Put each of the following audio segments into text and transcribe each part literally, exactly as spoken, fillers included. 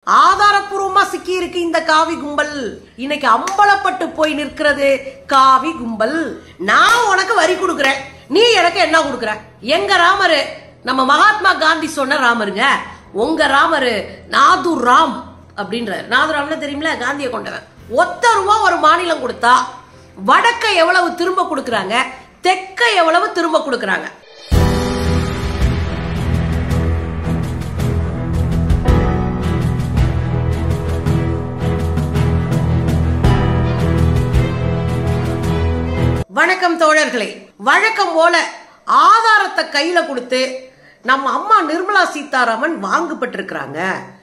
ஆதாரப்பூர்வமா சிக்கி இருக்கு இந்த காவி கும்பல். இன்னைக்கு அம்பலப்பட்டு போய் நிற்கிறது காவி கும்பல். நான் உனக்கு வரி கொடுக்கறேன், நீ எனக்கு என்ன கொடுக்கற? எங்க ராமரு நம்ம மகாத்மா காந்தி சொன்ன ராமருங்க, உங்க ராமரு நாதூர் ராம் அப்படின்றாரு. நாதூர் ராம்னு தெரியுமில, காந்தியை கொண்டவன். ஒத்த ரூபா ஒரு மாநிலம் கொடுத்தா வடக்க எவ்வளவு திரும்ப கொடுக்கறாங்க, தெற்க எவ்வளவு திரும்ப கொடுக்கறாங்க. வணக்கம் தோழர்களே. வழக்கம் போல ஆதாரத்தை கையில கொடுத்து நம்ம அம்மா நிர்மலா சீதாராமன் வாங்கப்பட்டிருக்கிறாங்க.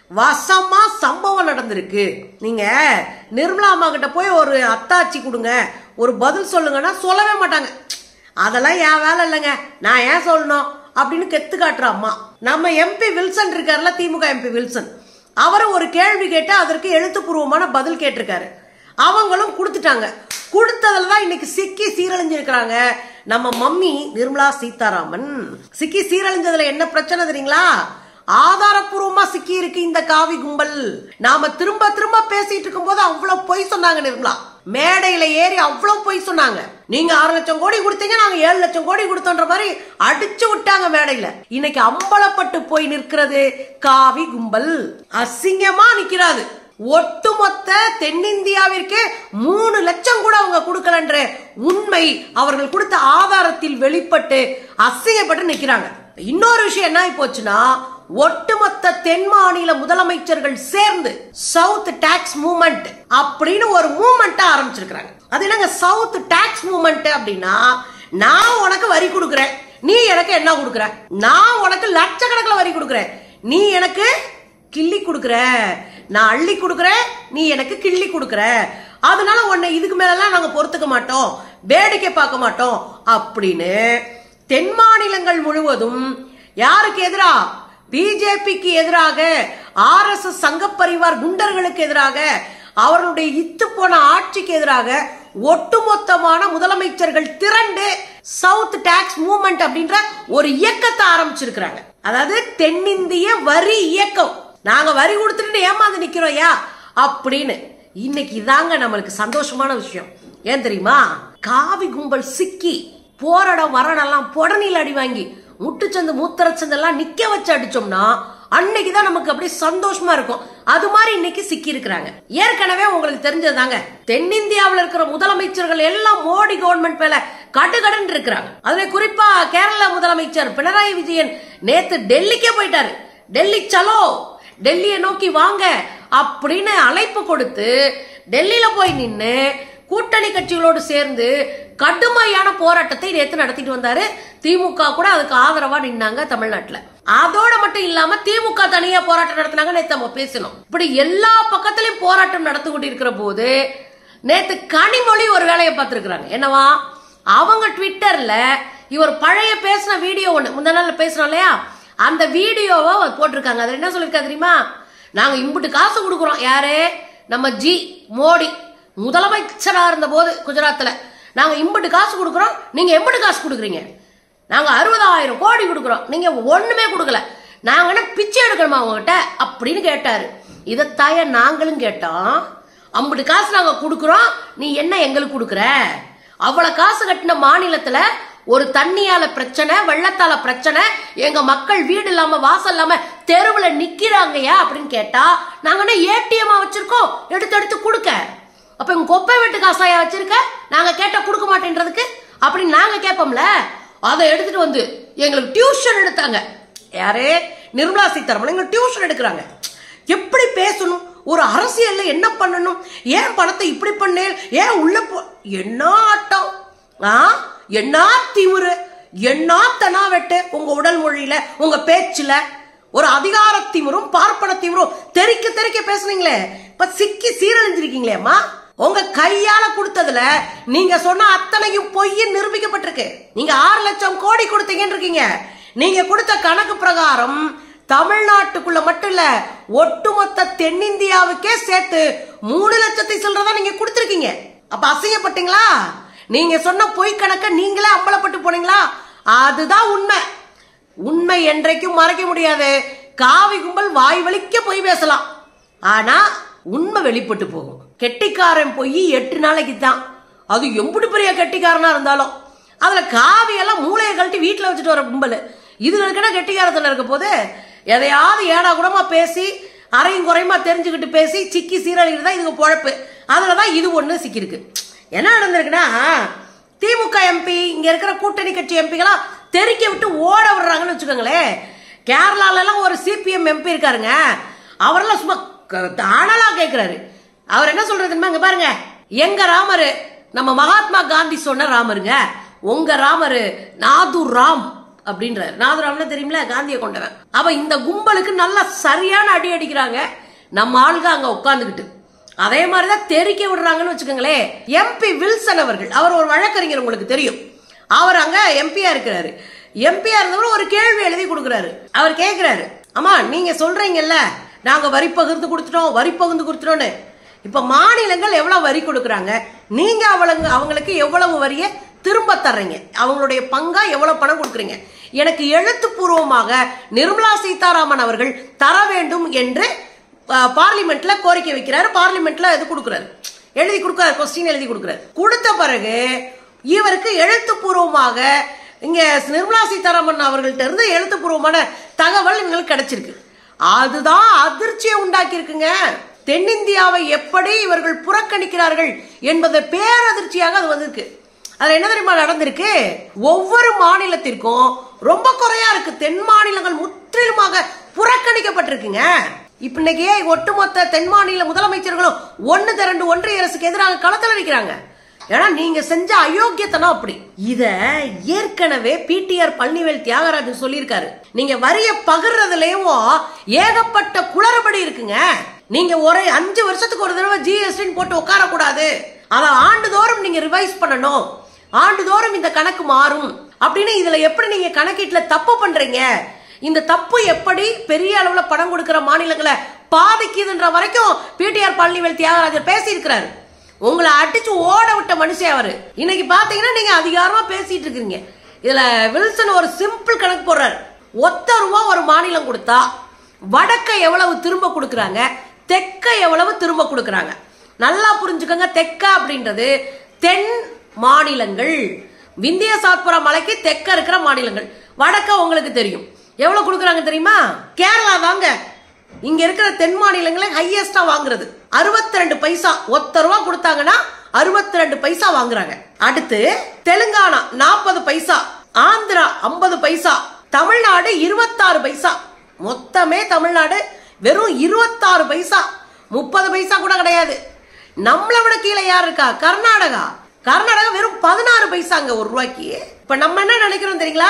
வசமா சம்பவம் நடந்திருக்கு. நீங்க நிர்மலா அம்மா கிட்ட போய் ஒரு அத்தாச்சி கொடுங்க, ஒரு பதில் சொல்லுங்கன்னா சொல்லவே மாட்டாங்க. அதெல்லாம் என் வேலை இல்லைங்க, நான் ஏன் சொல்லணும் அப்படின்னு கெத்து காட்டுற அம்மா. நம்ம எம்பி வில்சன் இருக்காருல, திமுக எம்பி வில்சன், அவரும் ஒரு கேள்வி கேட்டு அதற்கு எழுத்துப்பூர்வமான பதில் கேட்டிருக்காரு. அவங்களும் கொடுத்துட்டாங்க. கொடுத்ததுல தான் இன்னைக்கு சிக்கி சீரழிஞ்சிருக்கிறாங்க நம்ம மம்மி நிர்மலா சீதாராமன். சிக்கி சீரழிஞ்சதுல என்ன பிரச்சனை தெரியுங்களா? ஆதாரப்பூர்வமா சிக்கி இருக்கு இந்த காவி கும்பல். நாம திரும்ப திரும்ப பேசிட்டு இருக்கும் போது அவ்வளவு பொய் சொன்னாங்க நிர்மலா. மேடையில ஏறி அவ்வளவு பொய் சொன்னாங்க. நீங்க ஆறு லட்சம் கோடி கொடுத்தீங்க, நாங்க ஏழு லட்சம் கோடி கொடுத்தோன்ற மாதிரி அடிச்சு விட்டாங்க மேடையில. இன்னைக்கு அம்பலப்பட்டு போய் நிற்கிறது காவி கும்பல். அசிங்கமா நிக்கிறாது. ஒட்டுமொத்த தென்னிந்தியாவிற்கு மூணு லட்சம் கூட அவங்க கொடுக்கலன்ற உண்மை அவர்கள் கொடுத்த ஆதாரத்தில் வெளிப்பட்டு அசிங்கப்பட்டு நிக்கிறாங்க. இன்னொரு விஷயம் என்ன போச்சுன்னா, ஒட்டுமொத்த தென் மாநில முதலமைச்சர்கள் சேர்ந்து சவுத் டாக்ஸ் மூவ்மெண்ட் அப்படின்னு ஒரு மூவ்மெண்ட் ஆரம்பிச்சிருக்காங்க. அது என்னங்க சவுத் டாக்ஸ் மூவ்மெண்ட் அப்படின்னா, நான் உனக்கு வரி கொடுக்கறேன், நீ எனக்கு என்ன கொடுக்கற? நான் உனக்கு லட்சக்கணக்கில் வரி கொடுக்கறேன், நீ எனக்கு கிள்ளி கொடுக்கற. நான் அள்ளி கொடுக்கறேன், நீ எனக்கு கிள்ளி கொடுக்கற. அதனால உன்னை இதுக்கு மேலாம் நாங்க பொறுத்துக்க மாட்டோம், வேடிக்கை பார்க்க மாட்டோம் அப்படின்னு தென் மாநிலங்கள் முழுவதும் யாருக்கு எதிரா? பிஜேபிக்கு எதிராக, ஆர் எஸ் எஸ் சங்க பரிவார் குண்டர்களுக்கு எதிராக, அவர்களுடைய இத்து போன ஆட்சிக்கு எதிராக ஒட்டுமொத்தமான முதலமைச்சர்கள் திரண்டு சவுத் டாக்ஸ் மூவ்மெண்ட் அப்படின்ற ஒரு இயக்கத்தை ஆரம்பிச்சிருக்கிறாங்க. அதாவது தென்னிந்திய வரி இயக்கம். நாங்க வரி கொடுத்துட்டு ஏமாந்து நிக்கிறோம்யா அப்படின்னு. இன்னைக்கு இதாங்க நம்மளுக்கு சந்தோஷமான விஷயம். ஏன் தெரியுமா? காவி கும்பல் சிக்கி போராடம் வரடெல்லாம் பொடனில் அடி வாங்கி முட்டுச்சந்து மூத்தரச்சந்தெல்லாம் நிக்க வச்சு அடிச்சோம்னா அன்னைக்குதான் நமக்கு அப்படியே சந்தோஷமா இருக்கும். அது மாதிரி இன்னைக்கு சிக்கி இருக்கிறாங்க. ஏற்கனவே உங்களுக்கு தெரிஞ்சதாங்க, தென்னிந்தியாவில் இருக்கிற முதலமைச்சர்கள் எல்லாம் மோடி கவர்மெண்ட் மேல கடுகடன் இருக்கிறாங்க. அதுல குறிப்பா கேரள முதலமைச்சர் பினராயி விஜயன் நேத்து டெல்லிக்கே போயிட்டாரு. டெல்லி சலோ, டெல்லியை நோக்கி வாங்க அப்படின்னு அழைப்பு கொடுத்து டெல்லியில போய் நின்று கூட்டணி கட்சிகளோடு சேர்ந்து கடுமையான போராட்டத்தை நேற்று நடத்திட்டு வந்தாரு. திமுக கூட அதுக்கு ஆதரவா நின்னாங்க தமிழ்நாட்டுல. அதோட மட்டும் இல்லாம திமுக தனியா போராட்டம் நடத்தினாங்க. நேத்து நம்ம பேசணும். இப்படி எல்லா பக்கத்திலையும் போராட்டம் நடத்தி கொண்டிருக்கிற போது நேத்து கனிமொழி ஒரு வேலையை பார்த்திருக்கிறாங்க. என்னவா? அவங்க ட்விட்டர்ல இவர் பழைய பேசின வீடியோ ஒண்ணு முந்தா நாள் பேசுறோம் இல்லையா, அந்த வீடியோவை போட்டிருக்காங்க. அதுல என்ன சொல்லிருக்கா தெரியுமா? நாங்க இம்புட்டு காசு கொடுக்குறோம். யாரு? நம்ம ஜி மோடி முதலமைச்சரா இருந்த போது குஜராத்ல நாங்க இம்புட்டு காசு கொடுக்குறோம், நீங்க எம்புட்டு காசு கொடுக்குறீங்க? நாங்க அறுபதாயிரம் கோடி கொடுக்குறோம், நீங்க ஒண்ணுமே கொடுக்கல, நாங்க என்ன பிச்சை எடுக்கணுமா உங்ககிட்ட அப்படின்னு கேட்டாரு. இதைத்தாய நாங்களும் கேட்டோம். அம்புட்டு காசு நாங்க கொடுக்குறோம், நீ என்ன எங்களுக்கு கொடுக்குற? அவ்வளவு காசு கட்டின மாநிலத்துல ஒரு தண்ணியால பிரச்சனை, வெள்ளத்தால பிரச்சனை, எங்க மக்கள் வீடு இல்லாம வாசல் இல்லாம தெருவுல நிக்கிறாங்கயா அப்படின்னு கேட்டா, நாங்க ஏடிஎம் வச்சிருக்கோம் எடுத்து எடுத்து கொடுக்க. அப்ப உங்க கொப்பை வீட்டு காசாயா வச்சிருக்க, நாங்க கேட்ட கொடுக்க மாட்டேன்றதுக்கு அப்படின்னு நாங்க கேட்போம்ல. அதை எடுத்துட்டு வந்து எங்களுக்கு டியூஷன் எடுத்தாங்க. யாரு? நிர்மலா சீதாராமன் எங்களுக்கு டியூஷன் எடுக்கிறாங்க. எப்படி பேசணும், ஒரு அரசியல்ல என்ன பண்ணணும், ஏன் பணத்தை இப்படி பண்ணேன், ஏன் உள்ள போ, என்ன ஆட்டம், ஆ என்ன திமுரு, என்ன தனாவெட்டு உங்க உடல் மொழியில, உங்க பேச்சுல ஒரு அதிகார திமுரும் பார்ப்பன திமுரும் தெறிக்க தெறிக்க பேசுனீங்களே. இப்ப சிக்கி சீரழிஞ்சிருக்கீங்களேம்மா. உங்க கையால கொடுத்ததுல நீங்க சொன்ன அத்தனையும் பொய் நிரூபிக்கப்பட்டிருக்கு. நீங்க ஆறு லட்சம் கோடி கொடுத்தீங்கன்னு இருக்கீங்க. நீங்க கொடுத்த கணக்கு பிரகாரம் தமிழ்நாட்டுக்குள்ள மட்டும் இல்ல, ஒட்டுமொத்த தென்னிந்தியாவுக்கே சேர்த்து மூணு லட்சத்தை சொல்றதா நீங்க கொடுத்திருக்கீங்க. அப்ப அசிங்கப்பட்டீங்களா? நீங்க சொன்ன பொய் கணக்க நீங்களே அம்பலப்பட்டு போனீங்களா? அதுதான் உண்மை. உண்மை என்றைக்கும் மறைக்க முடியாது. காவி கும்பல் வாய் வலிக்க பொய் பேசலாம், ஆனா உண்மை வெளிப்பட்டு போகும். கெட்டிக்காரன் போய் எட்டு நாளைக்கு தான். அது எம்புட்டு பெரிய கெட்டிக்காரனா இருந்தாலும் அதுல காவியெல்லாம் மூளையை கழட்டி வீட்டுல வச்சுட்டு வர கும்பல். இதுகளுக்குன்னா கெட்டிக்காரத்துல இருக்க போது எதையாவது ஏடா கூடமா பேசி அரையும் குறையுமா தெரிஞ்சுக்கிட்டு பேசி சிக்கி சீரழிவு தான் இதுக்கு பொழப்பு. அதுலதான் இது ஒண்ணு சிக்கிருக்கு. என்ன நடந்திருக்குன்னா, திமுக எம்பி இங்க இருக்கிற கூட்டணி கட்சி எம்பிகளா தெரிக்க விட்டு ஓட விடுறாங்கன்னு வச்சுக்கோங்களேன். கேரளால எல்லாம் ஒரு சிபிஎம் எம்பி இருக்காருங்க, அவரெல்லாம் சும்மா அனலா கேட்கிறாரு. அவர் என்ன சொல்றதுன்னா, இங்க பாருங்க, எங்க ராமரு நம்ம மகாத்மா காந்தி சொன்ன ராமருங்க, உங்க ராமரு நாதூர் ராம் அப்படின்றாரு. நாதூர் ராம்னு தெரியுமில, காந்தியை கொண்டவன். அவ இந்த கும்பலுக்கு நல்லா சரியான அடி அடிக்கிறாங்க நம்ம ஆளுங்க அங்க உட்கார்ந்துகிட்டு. அதே மாதிரிதான் தெரிக்க விடுறாங்கன்னு வச்சுக்கோங்களேன். எம்பி வில்சன் அவர்கள், அவர் ஒரு வழக்கறிஞர், உங்களுக்கு தெரியும். அவர் அங்க எம்பியா இருக்கிறாரு. எம்பியா இருந்தவர் ஒரு கேள்வி எழுதி கொடுக்கிறாரு. அவர் கேட்கிறாரு, அம்மா நீங்க சொல்றீங்கல்ல நாங்க வரி பகிர்ந்து கொடுத்துட்டோம் வரி பகிர்ந்து கொடுத்துட்டோம்னு, இப்ப மாநிலங்கள் எவ்வளவு வரி கொடுக்கறாங்க, நீங்க அவளுங்க அவங்களுக்கு எவ்வளவு வரியை திரும்ப தர்றீங்க, அவங்களுடைய பங்கா எவ்வளவு பணம் கொடுக்குறீங்க, எனக்கு எழுத்துப்பூர்வமாக நிர்மலா சீதாராமன் அவர்கள் தர வேண்டும் என்று பார்லிமெண்ட்ல கோரிக்கை வைக்கிறாரு. பார்லிமெண்ட்ல இது கொடுக்கிறாரு, எழுதி கொடுக்கிறாரு, கொஸ்டின் எழுதி கொடுக்கிறாரு. கொடுத்த பிறகு இவருக்கு எழுத்துப்பூர்வமாக இங்க நிர்மலா சீதாராமன் அவர்கள்ட்ட இருந்து எழுத்துப்பூர்வமான தகவல் இவங்களுக்கு கிடைச்சிருக்கு. அதுதான் அதிர்ச்சியை உண்டாக்கி இருக்குங்க. தென்னிந்தியாவை எப்படி இவர்கள் புறக்கணிக்கிறார்கள் என்பதை பேரதிர்ச்சியாக அது வந்திருக்கு. அது என்ன தெரியுமா நடந்திருக்கு, ஒவ்வொரு மாநிலத்திற்கும் ரொம்ப குறையா இருக்கு. தென் மாநிலங்கள் முற்றிலுமாக புறக்கணிக்கப்பட்டிருக்குங்க. இப்ப இன்னைக்கு ஒட்டுமொத்த தென் மாநில முதலமைச்சர்களும் ஒன்னு திரண்டு ஒன்றிய அரசுக்கு எதிராக களத்தில் அடிக்கிறாங்க. ஏன்னா நீங்க செஞ்ச அயோக்கியத்தனம் அப்படி. இத ஏற்கனவே பிடிஆர் பழனிவேல் தியாகராஜன் சொல்லியிருக்காரு. நீங்க வரிய பகிர்றதுலயும் ஏகப்பட்ட குளறுபடி இருக்குங்க. நீங்க ஒரு அஞ்சு வருஷத்துக்கு ஒரு தடவை ஜிஎஸ்டி போட்டு உட்கார கூடாது, அதை ஆண்டுதோறும் நீங்க ரிவைஸ் பண்ணணும், ஆண்டுதோறும் இந்த கணக்கு மாறும் அப்படின்னு. இதுல எப்படி நீங்க கணக்கீட்டுல தப்பு பண்றீங்க, இந்த தப்பு எப்படி பெரிய அளவுல பணம் கொடுக்கிற மாநிலங்களை பாதிக்குதுன்ற வரைக்கும் பிடிஆர் பழனிவேல் தியாகராஜர் பேசி இருக்கிறாரு. உங்களை அடிச்சு ஓட விட்ட மனுஷன் அவரு. இன்னைக்கு பாத்தீங்கன்னா நீங்க அதிகாரமா பேசிட்டு இருக்கீங்க. இதுல வில்சன் ஒரு சிம்பிள் கணக்கு போடுறாரு. ஒத்த ரூபா ஒரு மாநிலம் கொடுத்தா வடக்க எவ்வளவு திரும்ப கொடுக்கறாங்க, தெற்க எவ்வளவு திரும்ப கொடுக்கறாங்க. நல்லா புரிஞ்சுக்கோங்க. தெற்க அப்படின்றது தென் மாநிலங்கள், விந்திய சாத்புரா மலைக்கு தெற்க இருக்கிற மாநிலங்கள். வடக்க உங்களுக்கு தெரியும் எவ்வளவு கொடுக்கறாங்க தெரியுமா, கேரளா தாங்க. இங்க இருக்கிற தென் மாநிலங்களை ஹையஸ்டா வாங்குறது அறுபத்தி ரெண்டு பைசா. ஒத்த ரூபா கொடுத்தாங்கன்னா அறுபத்தி ரெண்டு பைசா வாங்குறாங்க. அடுத்து தெலுங்கானா நாற்பது பைசா, ஆந்திரா ஐம்பது பைசா, தமிழ்நாடு இருபத்தாறு பைசா. மொத்தமே தமிழ்நாடு வெறும் இருபத்தாறு பைசா, முப்பது பைசா கூட கிடையாது. நம்மளை விட கீழே யார் இருக்கா, கர்நாடகா. கர்நாடகா வெறும் பதினாறு பைசாங்க ஒரு ரூபாய்க்கு. இப்ப நம்ம என்ன நினைக்கிறோம் தெரியுங்களா,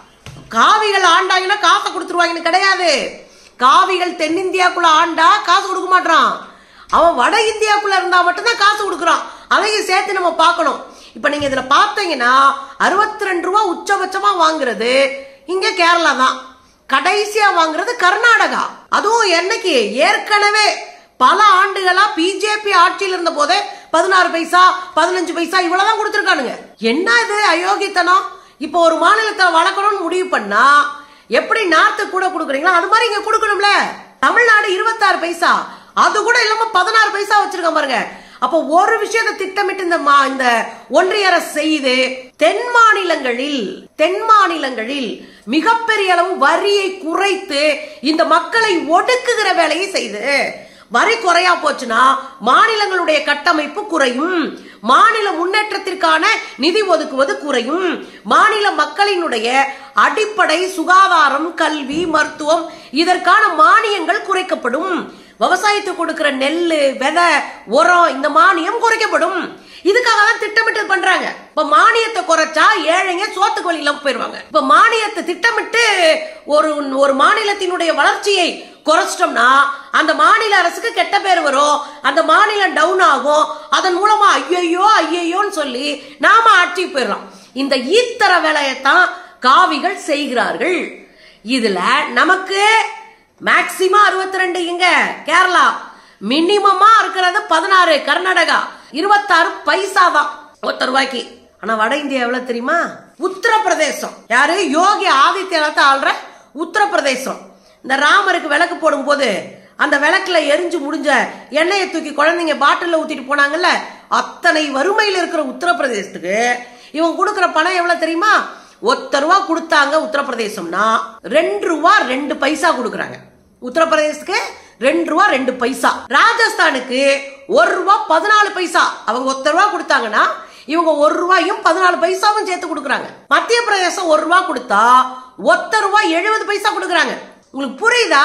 காவிகள் ஆண்டாங்கன்னா காசை கொடுத்துருவாங்கன்னு. கிடையாது. காவிகள் தென்னிந்தியாக்குள்ள ஆண்டா காசு கொடுக்க மாட்டான், அவன் வட இந்தியாக்குள்ள இருந்தா மட்டும்தான் காசு கொடுக்குறான். அதையும் சேர்த்து நம்ம பார்க்கணும். இப்ப நீங்க இதுல பாத்தீங்கன்னா அறுபத்தி ரெண்டு ரூபா உச்சபட்சமா வாங்குறது இங்க கேரளா தான், கடைசியா வாங்குறது கர்நாடகா. அதுவும் என்னைக்கு, ஏற்கனவே பல ஆண்டுகளா பிஜேபி ஆட்சியில் இருந்த போதே பதினாறு பைசா பதினஞ்சு பைசா இவ்வளவுதான் கொடுத்திருக்கானுங்க. என்ன இது அயோக்கியத்தனம். இப்ப ஒரு மாநிலத்தை வளர்க்கணும்னு முடிவு பண்ணா எப்படி நார்த்து கூட கொடுக்குறீங்களா அது மாதிரி இங்க கொடுக்கணும்ல. தமிழ்நாடு இருபத்தாறு பைசா, அது கூட இல்லாம பதினாறு பைசா வச்சிருக்க பாருங்க. அப்போ ஒரு விஷயத்தை திட்டமிட்டு இந்த இந்த ஒன்றிய அரசு செய்து தென் மாநிலங்களில் தென் மாநிலங்களில் மிகப்பெரிய அளவு வரியை குறைத்து இந்த மக்களை ஒடுக்குகிற வேலையை செய்து, வரி குறையா போச்சுன்னா மாநிலங்களுடைய கட்டமைப்பு குறையும், மாநில முன்னேற்றத்திற்கான நிதி ஒதுக்குவது குறையும், மாநில மக்களினுடைய அடிப்படை சுகாதாரம், கல்வி, மருத்துவம் இதற்கான மானியங்கள் குறைக்கப்படும். விவசாயத்துக்கு கொடுக்கிற நெல்லு, விதை, உரம் இந்த மானியம் குறைக்கப்படும். இதுக்காக தான் திட்டமிட்டு பண்றாங்க. இப்ப மானியத்தை குறைச்சா ஏழைங்க சோத்துக்கு வழி இல்லாம போயிருவாங்க. இப்ப மானியத்தை திட்டமிட்டு ஒரு ஒரு மாநிலத்தினுடைய வளர்ச்சியை குறைச்சிட்டோம்னா அந்த மாநில அரசுக்கு கெட்ட பேர் வரும், அந்த மாநிலம் டவுன் ஆகும். அதன் மூலமா ஐயோ ஐயோன்னு சொல்லி நாம ஆட்சிக்கு போயிடலாம். இந்த ஈத்தர வேலையைத்தான் காவிகள் செய்கிறார்கள். இதுல நமக்கு மேக்சிமம் அறுபத்தி ரெண்டு இங்க கேரளா, மினிமமா இருக்கிறது பதினாறு கர்நாடகா, இருபத்தாறு பைசா தான் ஒத்த ரூபாய்க்கு. ஆனா வட இந்தியா எவ்வளவு தெரியுமா, உத்தரப்பிரதேசம், யாரு யோகி ஆதித்யநாத் ஆள்ற உத்தரப்பிரதேசம், இந்த ராமருக்கு விளக்கு போடும் போது அந்த விளக்குல எரிஞ்சு முடிஞ்ச எண்ணெயை தூக்கி குழந்தைங்க பாட்டில ஊத்திட்டு போனாங்கல்ல, அத்தனை வறுமையில் இருக்கிற உத்தரப்பிரதேசத்துக்கு இவங்க கொடுக்கிற பணம் எவ்வளவு தெரியுமா? ஒத்த ரூபா கொடுத்தாங்க உத்தரப்பிரதேசம்னா ரெண்டு ரூபா ரெண்டு பைசா கொடுக்கறாங்க. உத்தரப்பிரதேசத்துக்கு ரெண்டு ரூபா ரெண்டு பைசா. ராஜஸ்தானுக்கு ஒரு ரூபா பதினாலு பைசா. அவங்க ஒத்த ரூபா கொடுத்தாங்கன்னா இவங்க ஒரு ரூபாயும் பதினாலு பைசாவும் சேர்த்து கொடுக்கறாங்க. மத்திய பிரதேசம் ஒரு ரூபா கொடுத்தா ஒத்த ரூபா எழுபது பைசா கொடுக்கறாங்க. உங்களுக்கு புரியுதா?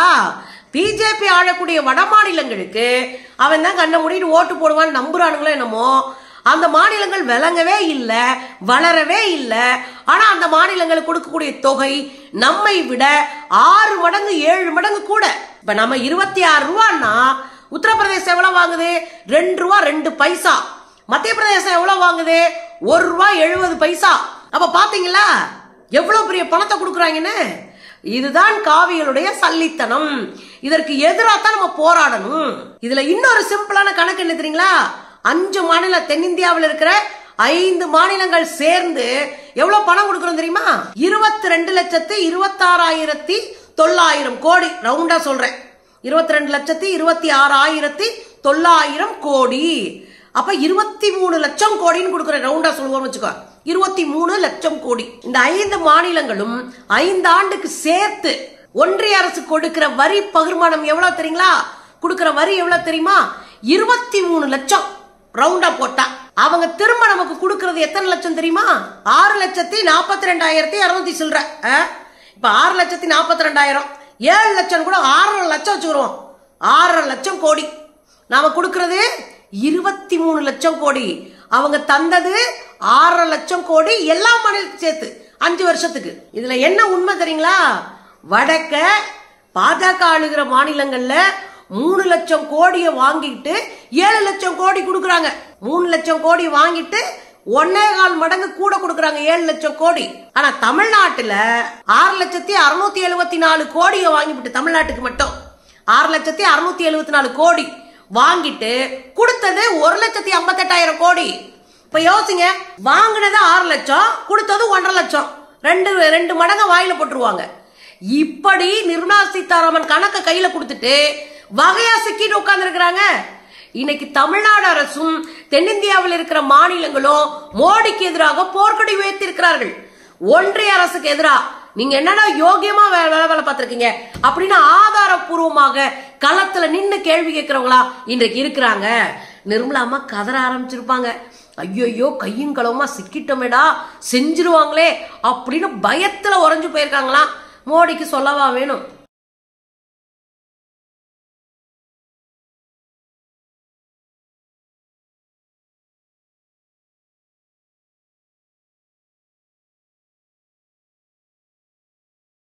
பிஜேபி ஆளக்கூடிய வட மாநிலங்களுக்கு அவன் தான் கண்ண மூடிட்டு ஓட்டு போடுவான்னு நம்புறானுங்களோ என்னமோ. அந்த மாநிலங்கள் விளங்கவே இல்லை, வளரவே இல்லை. ஆனா அந்த மாநிலங்களுக்கு கொடுக்கக்கூடிய தொகை நம்மை விட ஆறு மடங்கு ஏழு மடங்கு கூட. இப்ப நம்ம இருபத்தி ஆறு ரூபான்னா உத்தரப்பிரதேசம் எவ்வளவு வாங்குது? ரெண்டு ரூபா ரெண்டு பைசா. மத்திய பிரதேசம் எவ்வளவு வாங்குது? ஒரு ரூபா எழுபது பைசா. அப்ப பாத்தீங்களா எவ்வளவு பெரிய பணத்தை கொடுக்குறாங்கன்னு? இதுதான் காவிகளுடைய சல்லித்தனம். இதற்கு எதிராக தான் நம்ம போராடணும். இதுல இன்னொரு சிம்பிளான கணக்கு என்ன தெரியுங்களா? அஞ்சு மாநில தென்னிந்தியாவில் இருக்கிற ஐந்து மாநிலங்கள் சேர்ந்து எவ்வளவு பணம் கொடுக்கறோம் தெரியுமா? இருபத்தி ரெண்டு லட்சத்து இருபத்தி ஆறாயிரத்தி தொள்ளாயிரம் கோடி. ரவுண்டா சொல்றேன், இருபத்தி ரெண்டு லட்சத்தி இருபத்தி ஆறு ஆயிரத்தி தொள்ளாயிரம் கோடி. அப்ப இருபத்தி மூணு லட்சம் கோடின்னு கொடுக்குறேன். ரவுண்டா சொல்லுவோம் வச்சுக்கோ, இருபத்தி மூணு லட்சம் கோடி. இந்த ஐந்து மாநிலங்களும் ஐந்து ஆண்டுக்கு சேர்த்து ஒன்றிய அரசு கொடுக்கிற வரி பகிர்மானம் எவ்வளவு தெரியுங்களா? கொடுக்கிற வரி எவ்வளவு தெரியுமா? இருபத்தி மூணு லட்சம். ரவுண்டா போட்டா அவங்க திரும்ப நமக்கு கொடுக்கறது எத்தனை லட்சம் தெரியுமா? ஆறு லட்சத்தி நாற்பத்தி ரெண்டாயிரத்தி அறுநூத்தி சில்லற. இப்ப ஆறு லட்சத்தி நாற்பத்தி ரெண்டாயிரம், ஏழு லட்சம் கூட ஆறரை லட்சம் வச்சுக்கிறோம். ஆறரை லட்சம் கோடி. நாம கொடுக்கறது இருபத்தி மூணு லட்சம் கோடி. அவங்க தந்தது ஆறரை லட்சம் கோடி, எல்லா மாநிலத்தையும் சேர்த்து அஞ்சு வருஷத்துக்கு. இதுல என்ன உண்மை தெரியுங்களா? வடக்க பாஜக ஆளுகிற மாநிலங்கள்ல மூணு லட்சம் கோடியை வாங்கிட்டு ஏழு லட்சம் கோடி கொடுக்கறாங்க. மூணு லட்சம் கோடி வாங்கிட்டு ஒன்னே கால் மடங்கு கூட கொடுக்கறாங்க, ஏழு லட்சம் கோடி. ஆனா தமிழ்நாட்டுல ஆறு லட்சத்தி அறுநூத்தி எழுபத்தி நாலு கோடியை வாங்கிவிட்டு, தமிழ்நாட்டுக்கு மட்டும் ஆறு லட்சத்தி அறுநூத்தி எழுபத்தி நாலு கோடி வாங்கிட்டு கொடுத்தது ஒரு லட்சத்தி ஐம்பத்தி எட்டாயிரம் கோடி. இப்ப யோசிங்க, வாங்கினது ஆறு லட்சம், கொடுத்தது ஒன்றரை லட்சம். ரெண்டு ரெண்டு மடங்கு வாயில போட்டுருவாங்க. இப்படி நிர்மலா சீதாராமன் கணக்க கையில கொடுத்துட்டு வகையா சிக்கிட்டு உட்கார்ந்து இருக்கிறாங்க. இன்னைக்கு தமிழ்நாடு அரசும் தென்னிந்தியாவில் இருக்கிற மாநிலங்களும் மோடிக்கு எதிராக போர்க்கொடி உயர்த்தி இருக்கிறார்கள். ஒன்றிய அரசுக்கு எதிராக நீங்க என்னன்னா யோகியமா வேலை வேலை பார்த்திருக்கீங்க அப்படின்னு ஆதாரப்பூர்வமாக களத்துல நின்று கேள்வி கேட்கிறவங்களா இன்றைக்கு இருக்கிறாங்க. நிர்மலா அம்மா கதற ஆரம்பிச்சிருப்பாங்க. ஐயோ கையும் களவுமா சிக்கிட்டோமேடா, செஞ்சிருவாங்களே அப்படின்னு பயத்துல உறைஞ்சு போயிருக்காங்களாம். மோடிக்கு சொல்லவா வேணும்?